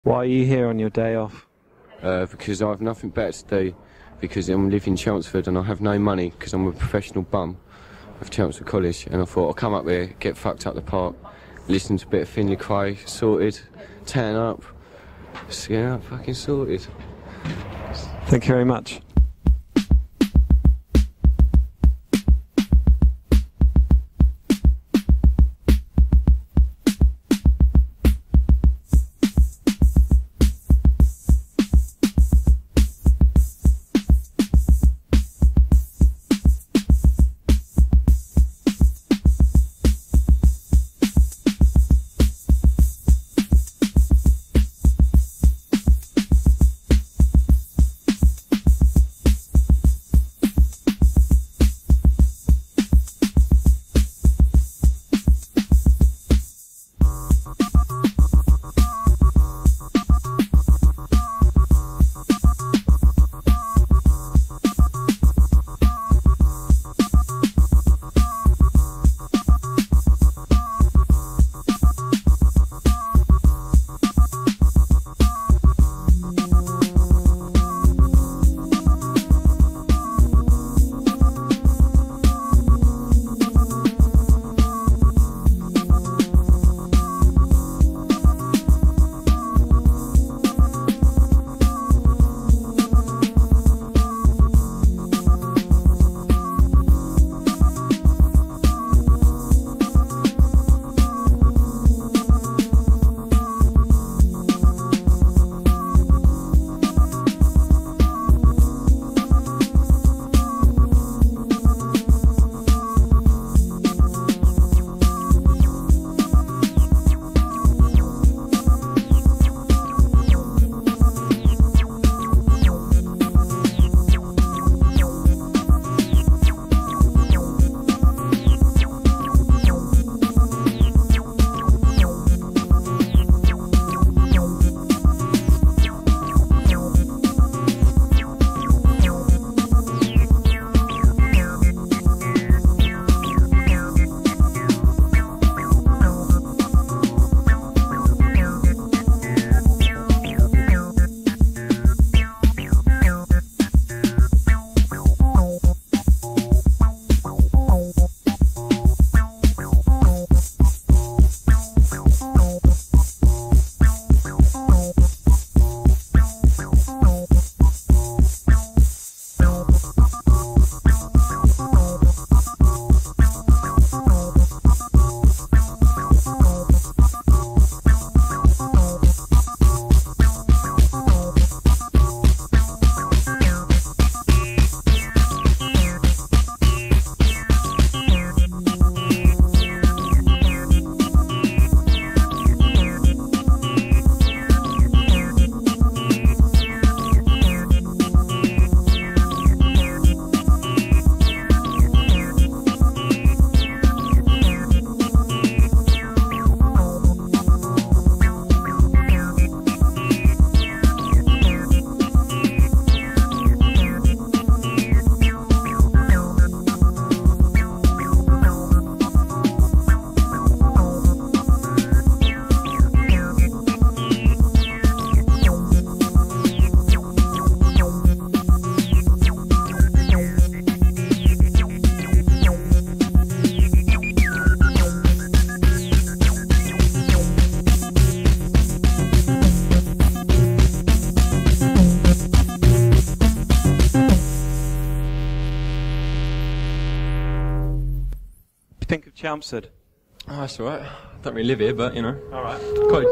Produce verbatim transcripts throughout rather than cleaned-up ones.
Why are you here on your day off? Uh, because I have nothing better to do, because I'm living in Chelmsford and I have no money because I'm a professional bum of Chelmsford College, and I thought I'll come up here, get fucked up the park, listen to a bit of Finley Cray, sorted, tan up, just get out fucking sorted. Thank you very much. Think of Chelmsford. Oh, that's alright. I don't really live here, but you know. Alright. College,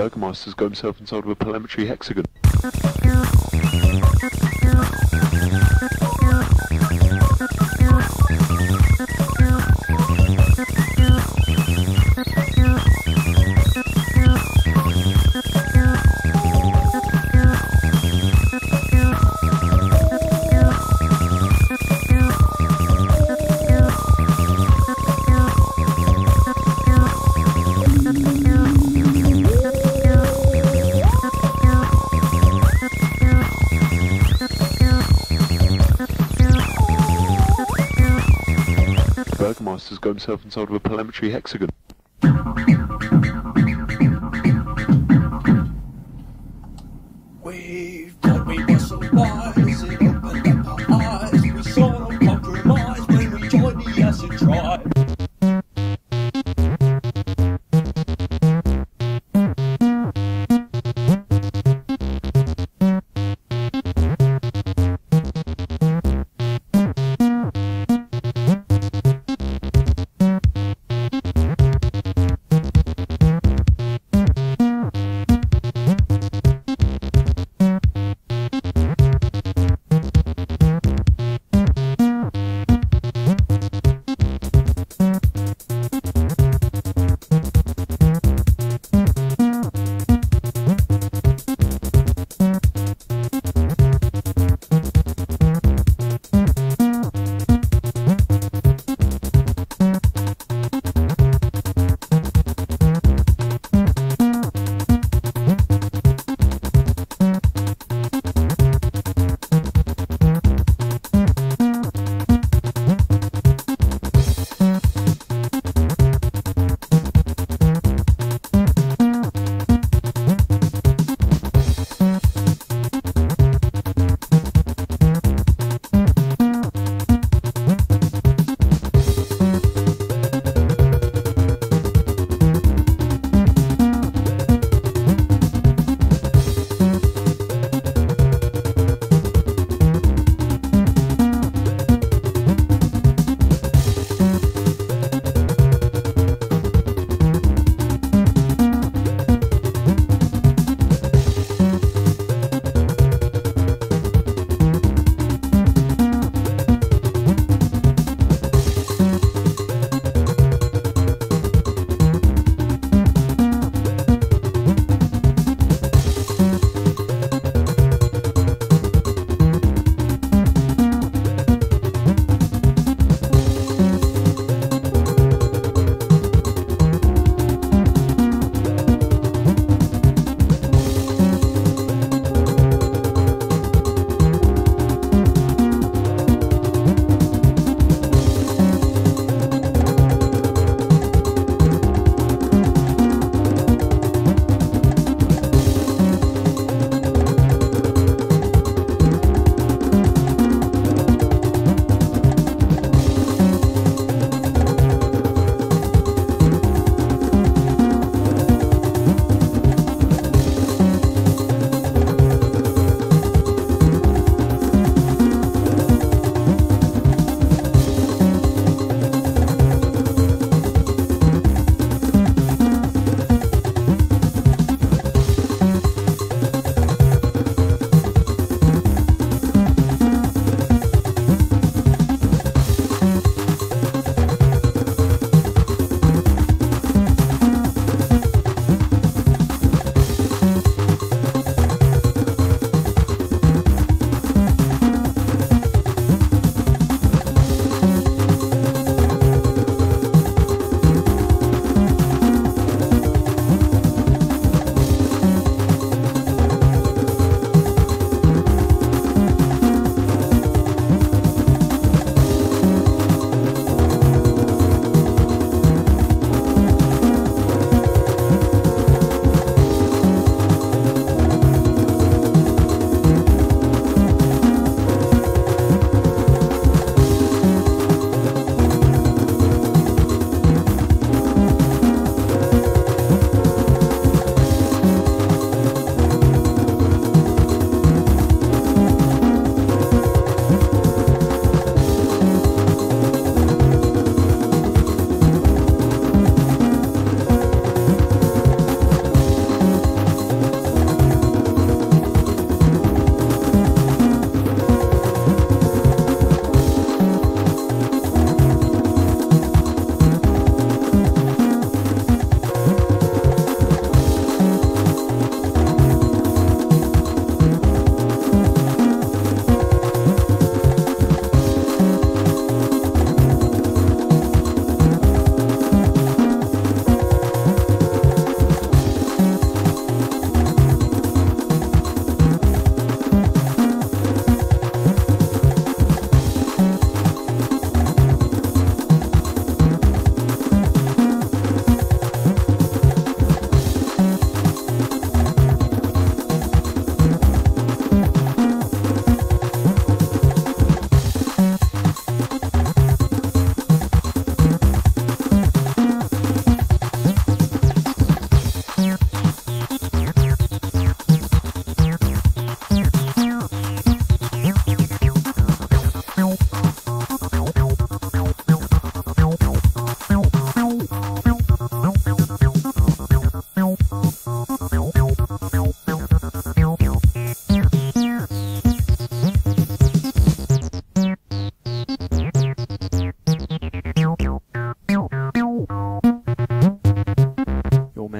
Burgomaster's got himself inside of a parliamentary hexagon. Burgomaster's got himself inside of a parliamentary hexagon. We've got we were so wise, it opened up our eyes. We saw no compromise when we joined the acid tribe.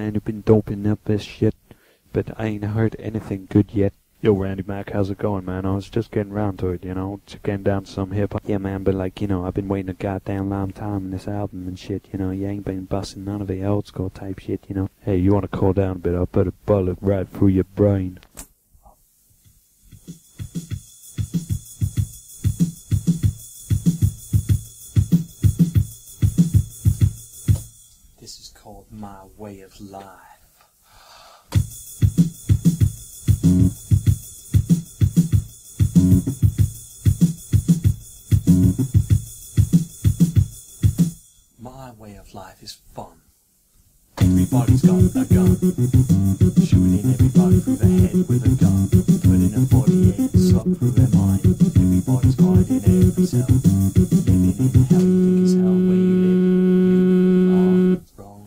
man, you've been doping up this shit, but I ain't heard anything good yet. Yo, Randy Mac, how's it going, man? I was just getting round to it, you know, just getting down to some hip-hop. Yeah, man, but like, you know, I've been waiting a goddamn long time on this album and shit, you know, you ain't been busting none of the old school type shit, you know. Hey, you wanna cool down a bit, I'll put a bullet right through your brain. This is called My Way of Life. My way of life is fun. Everybody's got a gun. Shooting everybody through the head with a gun. Putting a forty-eight slug through their mind. Everybody's quiet in every cell. Living in hell, you think is hell where you live. You are wrong.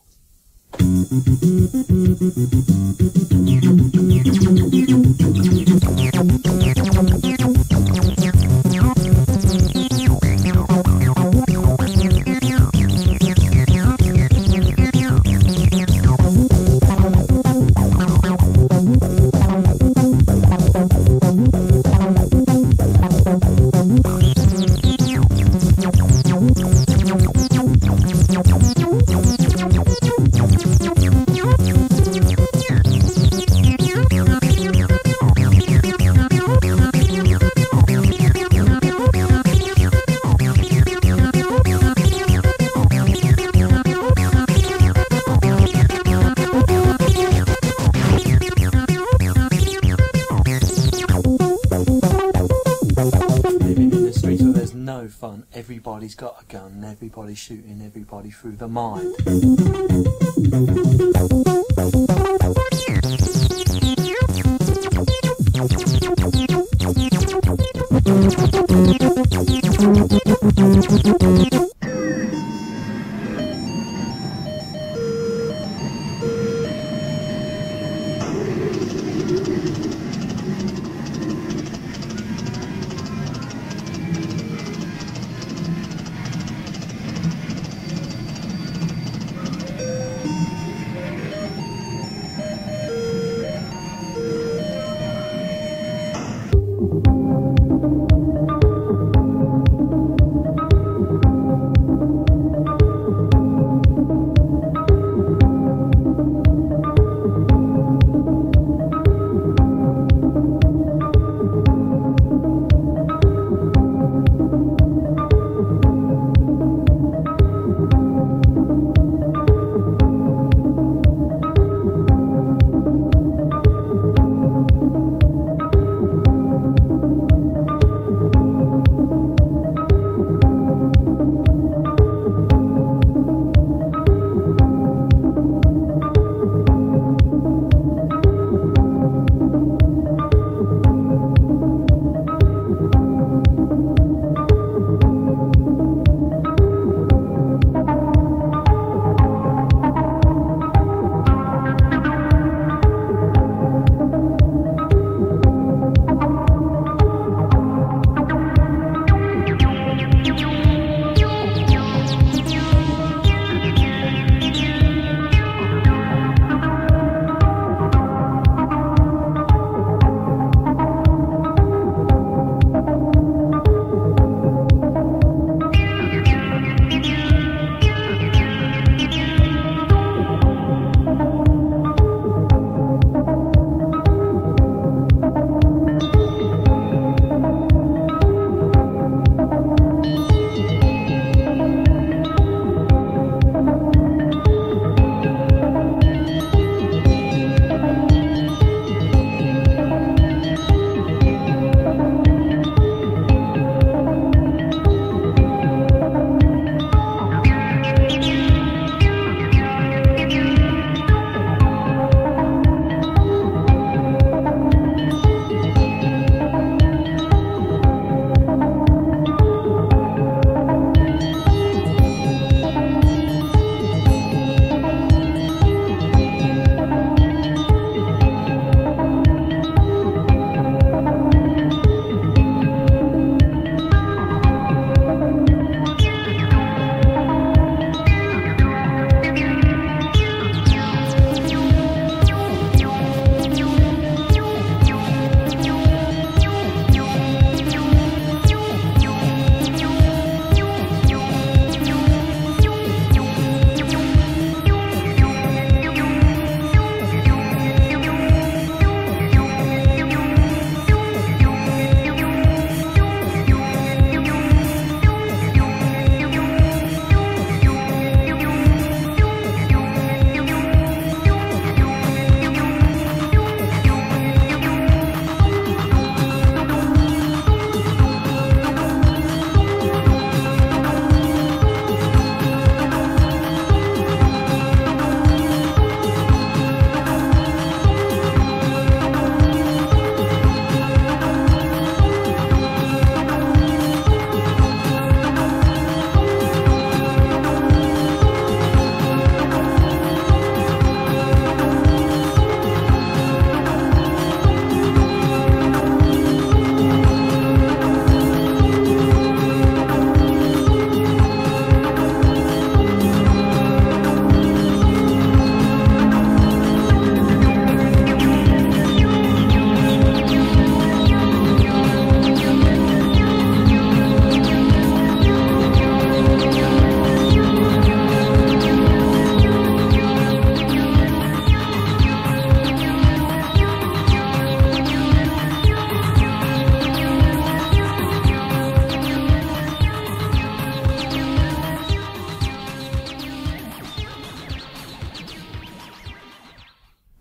No fun. Everybody's got a gun. Everybody's shooting everybody through the mind.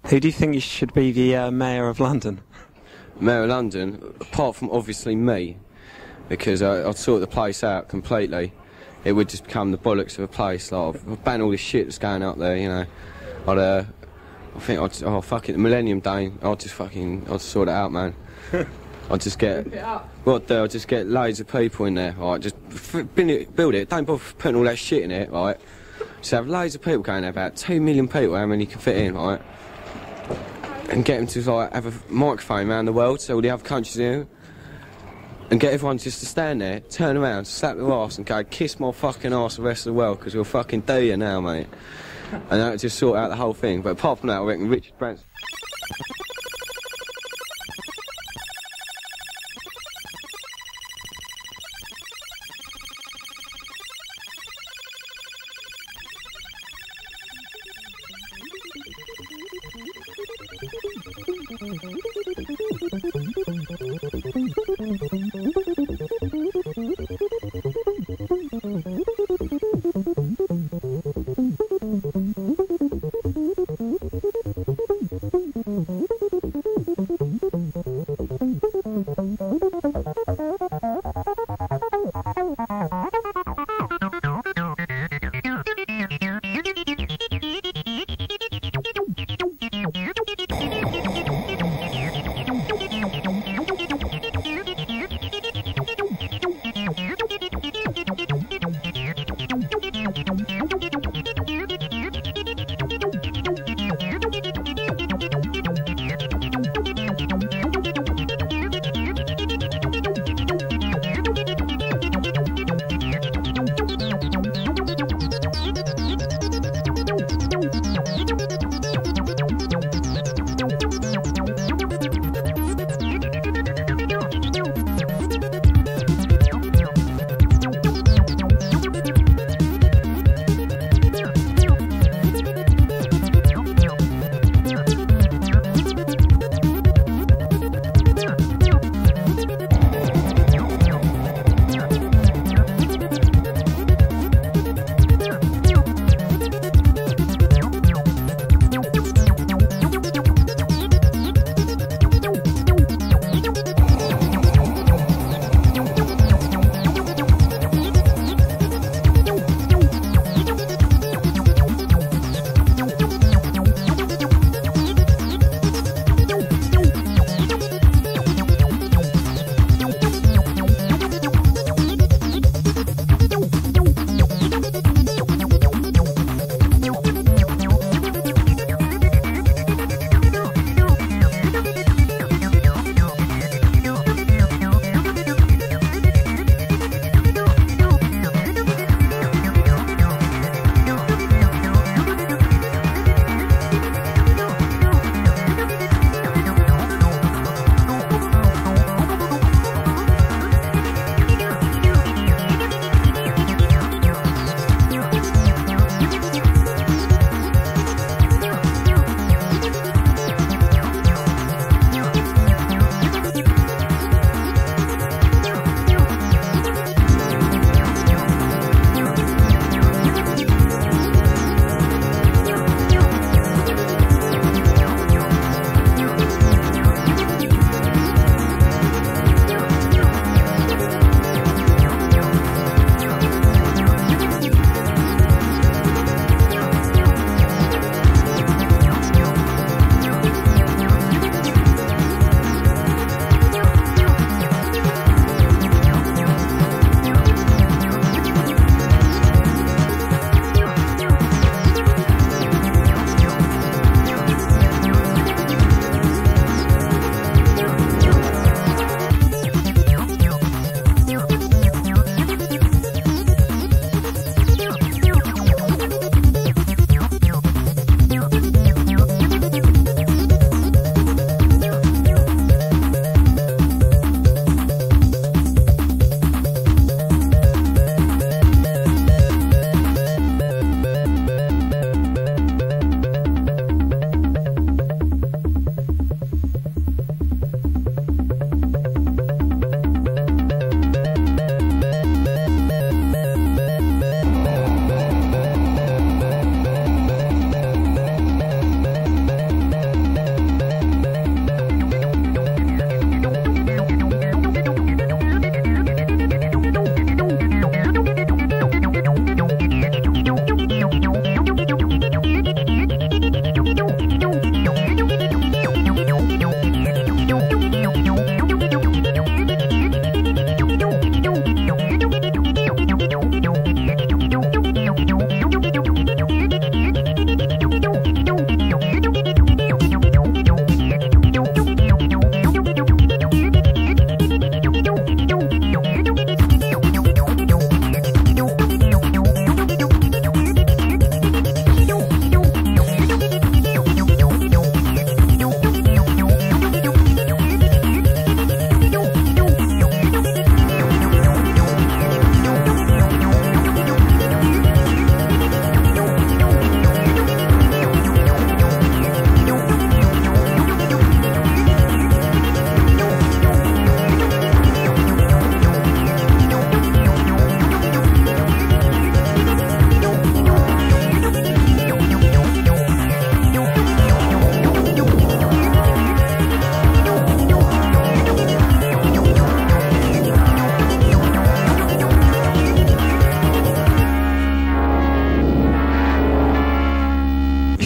Who do you think you should be the uh, mayor of London? Mayor of London, apart from obviously me, because I, I'd sort the place out completely. It would just become the bollocks of a place. Like, I'd ban all this shit that's going up there, you know. I'd, uh, I think I'd, oh fuck it, the Millennium Day, I'd just fucking, I'd sort it out, man. I'd just get, what I'd do, I'd just get loads of people in there, right, just f build it, build it, don't bother putting all that shit in it, right. Just have loads of people going there, about two million people, how many you can fit in, right. And get them to, like, have a microphone around the world, so all the other countries in, and get everyone just to stand there, turn around, slap their arse and go, kiss my fucking arse the rest of the world, because we'll fucking do you now, mate. And that would just sort out the whole thing. But apart from that, I reckon Richard Branson...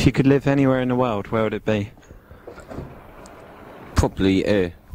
If you could live anywhere in the world, where would it be? Probably here,